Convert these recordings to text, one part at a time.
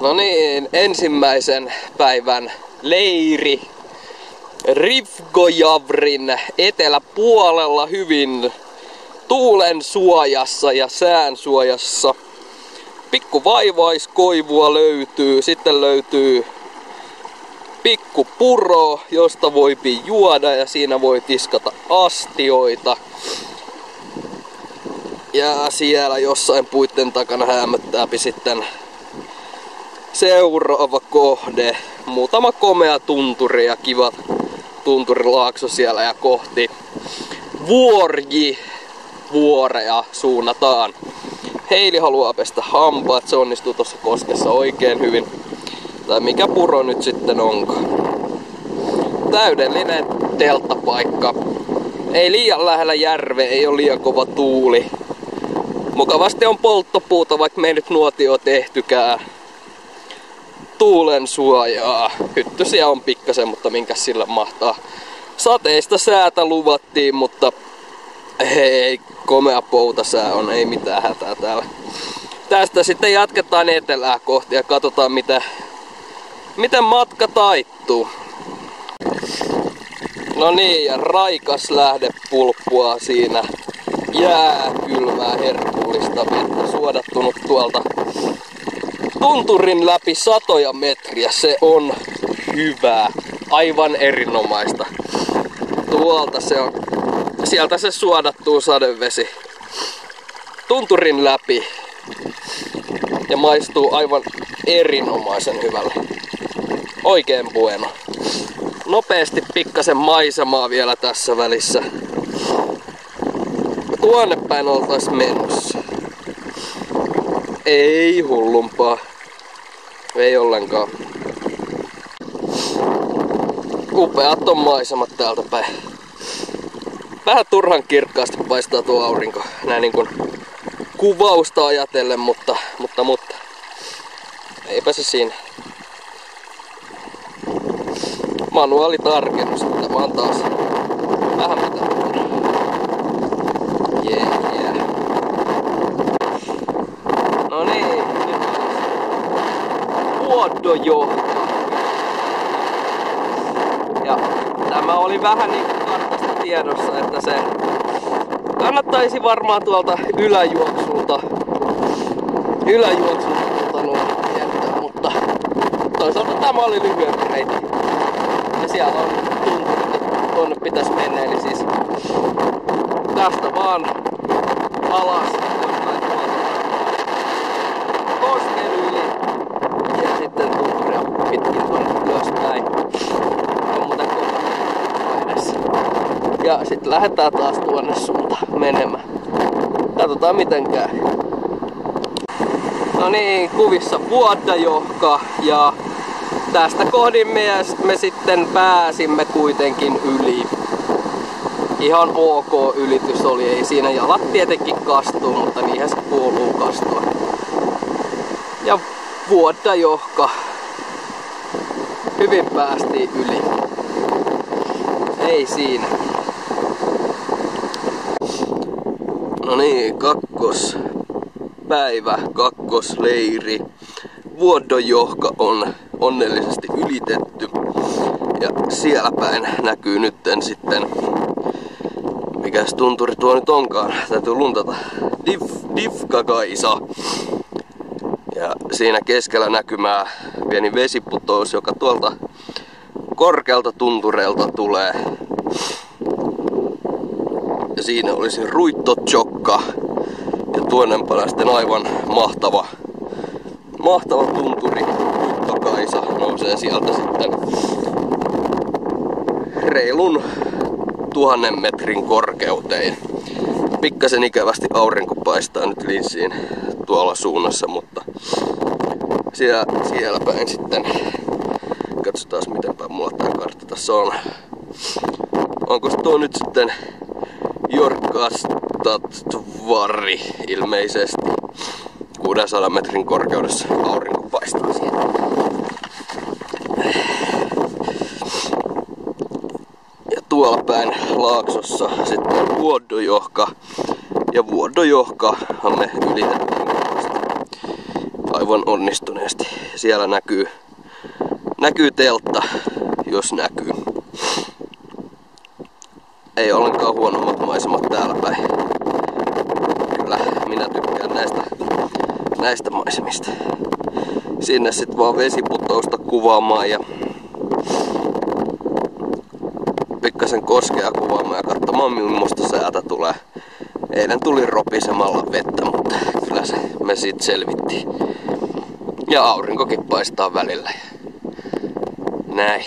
No niin, ensimmäisen päivän leiri Rivgojavrin eteläpuolella hyvin tuulen suojassa ja sään suojassa. Pikku vaivaiskoivua löytyy, sitten löytyy pikku puro, josta voi juoda ja siinä voi tiskata astioita. Ja siellä jossain puitten takana hämöttääpi sitten seuraava kohde. Muutama komea tunturi ja kiva tunturilaakso siellä ja kohti vuoreja suunnataan. Heili haluaa pestä hampaat, se onnistuu tuossa koskessa oikein hyvin. Tai mikä puro nyt sitten onkaan. Täydellinen telttapaikka. Ei liian lähellä järve, ei ole liian kova tuuli. Mukavasti on polttopuuta, vaikka me ei nyt nuotio tehtykään. Tuulen suojaa. Hyttysiä on pikkasen, mutta minkäs sillä mahtaa. Sateista säätä luvattiin, mutta ei, komea poutasää on, ei mitään hätää täällä. Tästä sitten jatketaan etelää kohti ja katsotaan miten matka taittuu. No niin, ja raikas lähdepulppua siinä. Jääkylmää herkullista vettä suodattunut tuolta tunturin läpi satoja metriä. Se on hyvää, aivan erinomaista. Tuolta se on, sieltä se suodattuu sadevesi tunturin läpi ja maistuu aivan erinomaisen hyvälle. Oikein bueno. Nopeasti pikkasen maisemaa vielä tässä välissä. Tuonne päin oltais menossa. Ei hullumpaa. Ei ollenkaan. Upeat on maisemat täältä päin. Vähän turhan kirkkaasti paistaa tuo aurinko. Näin niin kuin kuvausta ajatellen, mutta. Eipä se siinä. Manuaalitarkennus, tämä on taas vähän mitä. Yeah. No niin, nyt Vuodojohka. Ja tämä oli vähän niin kuin kartasta tiedossa, että se kannattaisi varmaan tuolta yläjuoksulta jättää, mutta toisaalta tämä oli lyhyempi reitti. Ja siellä on tunturit, tuonne pitäisi mennä, eli siis tästä vaan alas kosken yli ja sitten tunturia pitkin tuonne ylöspäin. On muuten kohdassa. Ja sitten lähdetään taas tuonne suuntaan menemään. Katsotaan miten käy. No niin, kuvissa Vuodojohka ja tästä kohdin me sitten pääsimme kuitenkin yli. Ihan ok ylitys oli, ei siinä jalat tietenkin kastuu, mutta niinhän se kuuluu kastua. Ja Vuodojohka. Hyvin päästiin yli. Ei siinä. No niin, kakkospäivä, kakkosleiri. Vuodojohka on onnellisesti ylitetty. Ja siellä päin näkyy nytten sitten, mikäs tunturi tuo nyt onkaan, täytyy luntata, Divgagaisa. Ja siinä keskellä näkymää pieni vesiputous, joka tuolta korkealta tuntureelta tulee. Ja siinä olisi Ruittotjokka ja tuonnempana sitten aivan mahtava tunturi Ruittogajsa nousee sieltä sitten reilun 1000 metrin korkeuteen. Pikkasen ikävästi aurinko paistaa nyt linssiin tuolla suunnassa, mutta siellä päin sitten. Katsotaan mitenpä mulla tää kartta tässä on. Onko tuo nyt sitten Jorkastatvari ilmeisesti. 600 metrin korkeudessa aurinko paistaa sieltä. Ja tuolla päin laaksossa sitten Vuodojohka. Ja Vuodojohkahan me ylitettiin aivan onnistuneesti. Siellä näkyy teltta, jos näkyy. Ei ollenkaan huonommat maisemat täällä päin. Kyllä minä tykkään näistä maisemista. Sinne sit vaan vesiputousta kuvaamaan ja pikkasen koskea kuvaamaan ja katsomaan millaista säätä tulee. Eilen tuli ropisemalla vettä, mutta kyllä me siitä selvittiin. Ja aurinkokin paistaa välillä. Näin.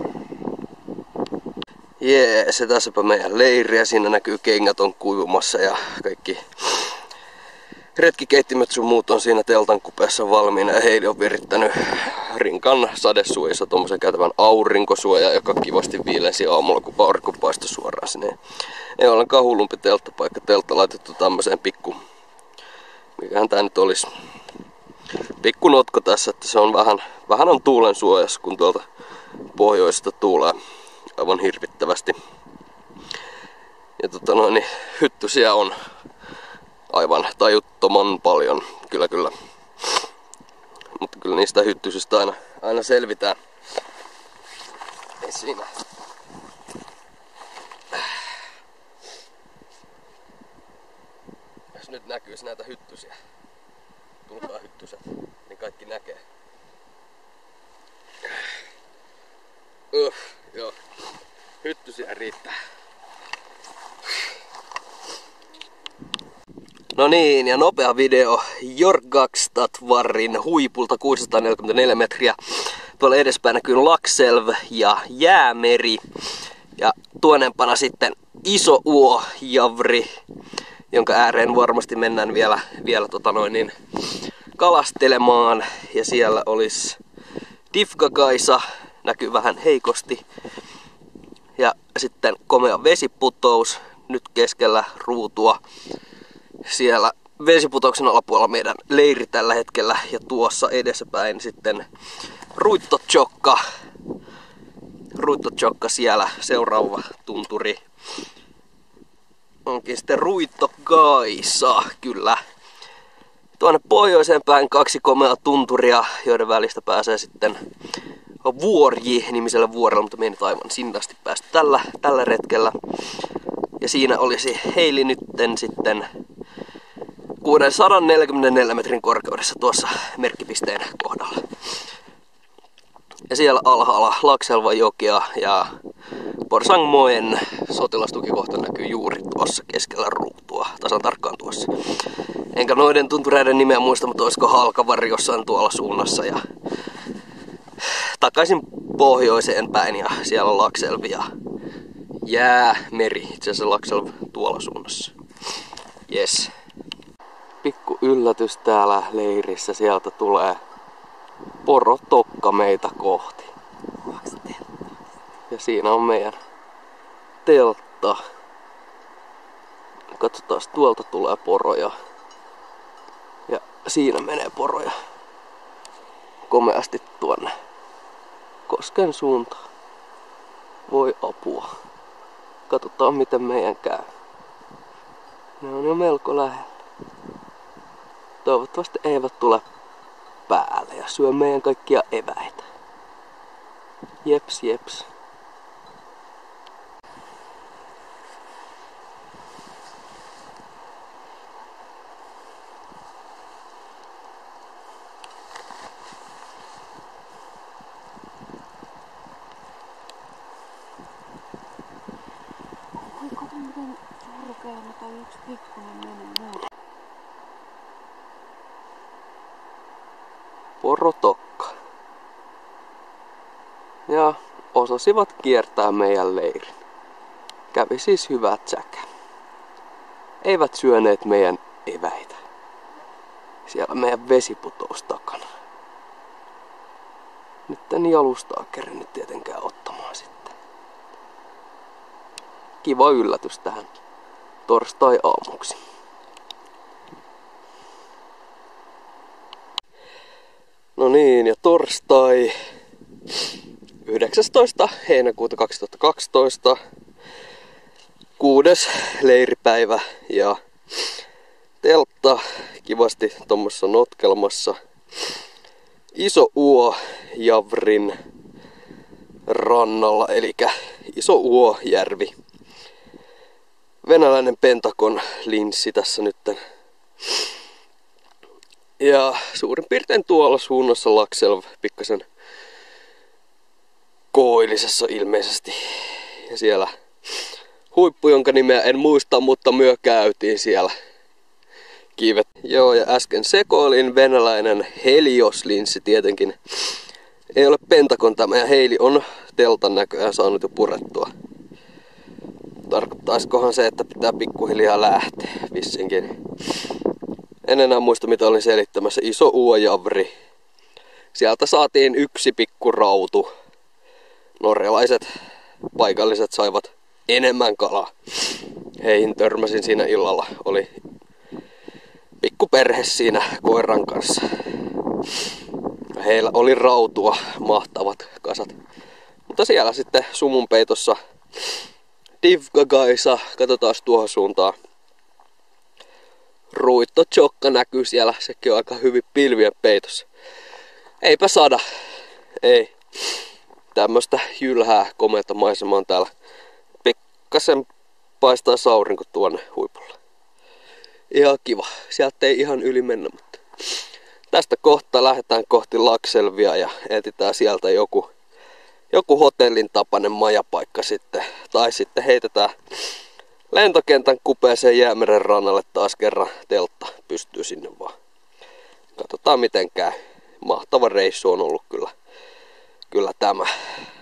Se tässäpä meidän leiri ja siinä näkyy kengät on kuivumassa ja kaikki retkikeittimet sun muut on siinä teltan kupeessa valmiina ja Heidi on virittänyt rinkan sadesuojissa tommosen käytävän aurinkosuoja, joka kivasti viilensi aamulla kun aurinko paistoi suoraan sinne. Ei ollenkaan hullumpi telttapaikka, teltta laitettu tämmöiseen mikähän tää nyt olisi, pikku notko tässä, että se on vähän on tuulen suojassa, kun tuolta pohjoisesta tuulee aivan hirvittävästi. Ja hyttysiä on aivan tajuttoman paljon, kyllä. Mutta kyllä niistä hyttysistä aina selvitään. Ei siinä. Jos nyt näkyisi näitä hyttysiä, tulkaa hyttyset, niin kaikki näkee. Joo. Hyttysiä riittää. No niin, ja nopea video Jorgakstadvarrin huipulta 644 metriä. Tuolla edespäin näkyy Lakselv ja Jäämeri. Ja tuonempana sitten Iso Uojavri, jonka ääreen varmasti mennään vielä kalastelemaan. Ja siellä olisi Difgagaisa, näkyy vähän heikosti. Ja sitten komea vesiputous nyt keskellä ruutua. Siellä vesiputouksen alapuolella meidän leiri tällä hetkellä ja tuossa edessäpäin sitten Ruittotjokka siellä seuraava tunturi. Onkin sitten Ruittogaisa, kyllä. Tuonne pohjoiseen päin 2 komeaa tunturia, joiden välistä pääsee sitten Vuorji-nimiselle vuorelle, mutta me ei nyt aivan sinne asti päästy tällä retkellä. Ja siinä olisi Heili nytten sitten 644 metrin korkeudessa tuossa merkkipisteen kohdalla. Ja siellä alhaalla Lakselvan jokea ja Porsangmoen sotilastukikohta näkyy juuri tuossa keskellä ruutua, tasan tarkkaan tuossa. Enkä noiden tuntureiden nimeä muista, mutta olisiko Halkavari jossain tuolla suunnassa ja takaisin pohjoiseen päin ja siellä on Lakselv ja Jäämeri, itse asiassa Lakselv tuolla suunnassa. Yes. Pikku yllätys täällä leirissä, sieltä tulee porotokka meitä kohti. Ja siinä on meidän teltta. Katsotaan, tuolta tulee poroja. Ja siinä menee poroja komeasti tuonne kosken suuntaan. Voi apua. Katsotaan miten meidän käy. Ne on jo melko lähellä. Toivottavasti eivät tule päälle ja syö meidän kaikkia eväitä. Jeps. Oi, kato miten surkeana toi yksi pikkunen menee näin. Porotokka. Ja osasivat kiertää meidän leirin. Kävi siis hyvä tsäkä. Eivät syöneet meidän eväitä. Siellä meidän vesiputous takana. Nyt en jalustaa kerennyt tietenkään ottamaan sitten. Kiva yllätys tähän torstai-aamuksi. No niin, ja torstai 19. heinäkuuta 2012. 6. leiripäivä ja teltta kivasti tommosessa notkelmassa. Iso-Uojärven rannalla, eli Iso-Uojärvi. Venäläinen Pentagon linssi tässä nytten. Ja suurin piirtein tuolla suunnassa Laxell, pikkasen koillisessa ilmeisesti. Ja siellä huippu, jonka nimeä en muista, mutta myö käytiin siellä. Kiivet. Joo, ja äsken sekoilin venäläinen Helios-linssi tietenkin. Ei ole Pentagon tämä, ja Heili on teltan näköjään saanut jo purettua. Tarkoittaisikohan se, että pitää pikkuhiljaa lähteä vissinkin. En enää muista, mitä olin selittämässä. Iso-Uojärvi. Sieltä saatiin yksi pikku rautu. Norjalaiset paikalliset saivat enemmän kalaa. Heihin törmäsin siinä illalla. Oli pikku perhe siinä koiran kanssa. Heillä oli rautua, mahtavat kasat. Mutta siellä sitten sumun peitossa Divgagaisa, katsotaan tuohon suuntaan. Ruitto Chokka näkyy siellä, sekin on aika hyvin pilvien peitossa. Eipä sada, ei. Tämmöstä jylhää komeata maisemaa on täällä. Pikkasen paistaa aurinko tuonne huipulle. Ihan kiva, sieltä ei ihan yli mennä, mutta tästä kohta lähdetään kohti Laxellvia ja etsitään sieltä joku hotellin tapainen majapaikka sitten. Tai sitten heitetään lentokentän kupeeseen Jäämeren rannalle taas kerran, teltta pystyy sinne vaan. Katsotaan miten käy. Mahtava reissu on ollut kyllä tämä.